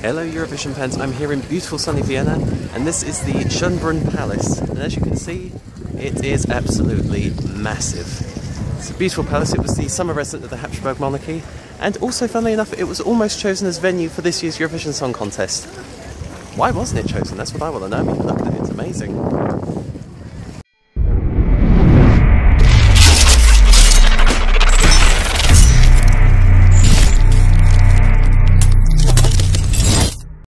Hello Eurovision fans, I'm here in beautiful sunny Vienna and this is the Schönbrunn Palace, and as you can see it is absolutely massive. It's a beautiful palace. It was the summer residence of the Habsburg monarchy, and also funnily enough it was almost chosen as venue for this year's Eurovision Song Contest. Why wasn't it chosen? That's what I want to know. I mean, look at it, it's amazing.